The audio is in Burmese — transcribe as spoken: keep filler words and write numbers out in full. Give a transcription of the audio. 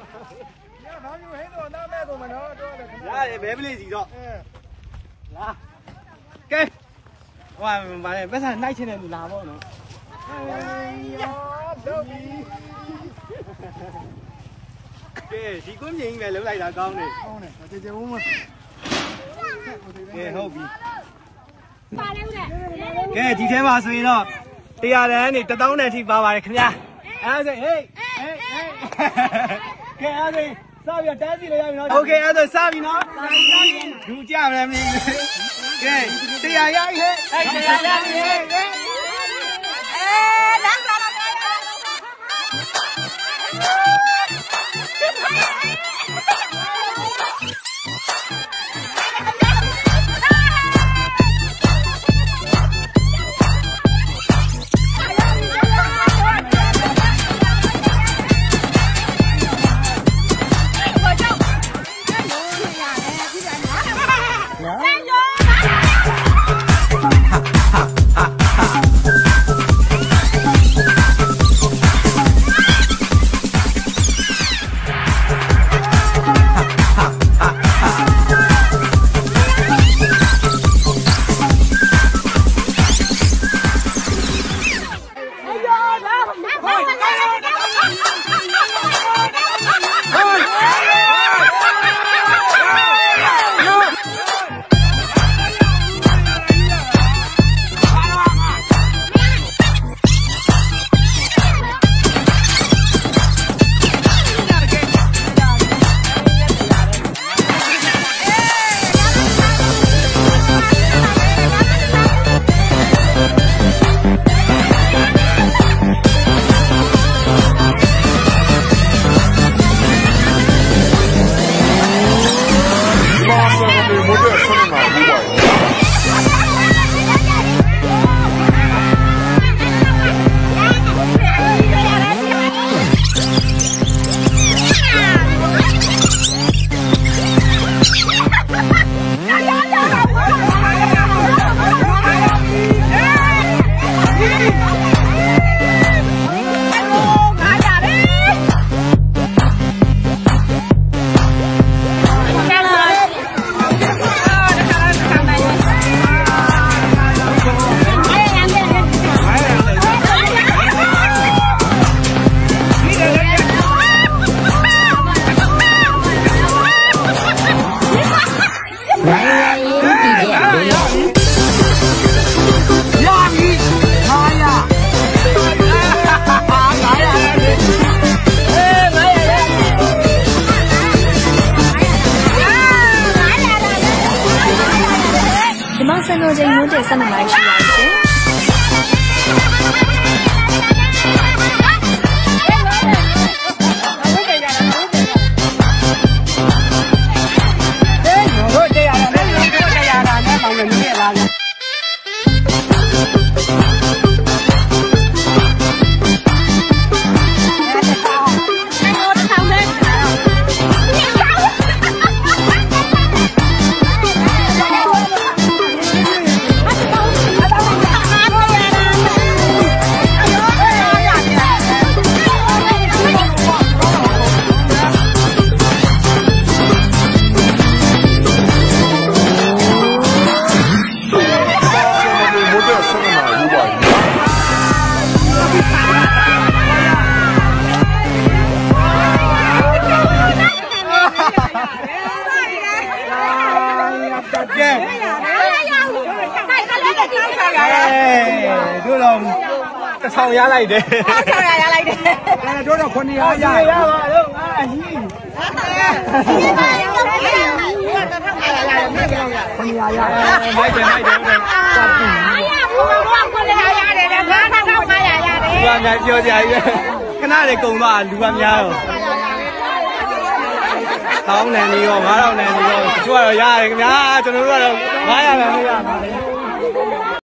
ရတယ်ဘဲပလေးစီတော့လာကဲဟိုဗာလေပတ်စံနှိုက်ချင်တယ်လူလာပေါ့နော်ကဲဒီကွင်းမြင်ကြီးပဲလုံးလိုက်တာကောင်းတယ်ကောင်းတယ်ကြည်ကြည်ဝုန်းမကဲဟုတ်ပြီပါလေဦးတဲ့ကဲဒီထဲမှာဆိုရင်တော့တရားတန်းနေတစ်သောင်းနဲ့ထိပါပါတယ်ခင်ဗျာအဲ့ဒါဆိုဟေးဟေးဟေးကဲအဲ့ဒါစားပြတန်းစီလေးရပြီနော်โอเคအဲ့ဒါစားပြီနော်ဒူကြမလားမင်းကဲတရားရဟဲ့အဲ့တရားရဟဲ့အဲလမ်းစားတော့စံတော်ချိန်မိုးတဲ့ဆက်နေလိုက်ရှိပါရှင်တို့တော့တစ်ဆောင်ရလိုက်တယ်တစ်ဆောင်ရရလိုက်တယ်အဲတို့တော့ခုနှစ်ရာရရပါလို့ငါအကြီးဒီမှာရောဘယ်လိုတစ်ထောင်ရရတယ်မင်းကြောက်ရခုနှစ်ရာရမိုက်တယ်မိုက်တယ်ဟုတ်တယ်အားရဘူးတော့ခုနှစ်ရာရတယ်ငါတစ်ထောင်၅ရာရတယ်လူကများပြောကြရည်ခဏလေးကုံသွားလူကများတော့တောင်းနေနေရောငါးထောင်နေနေရောတချို့ကတော့ရတယ်ခင်ဗျာကျွန်တော်တို့ကတော့၅ရာပဲမရပါဘူး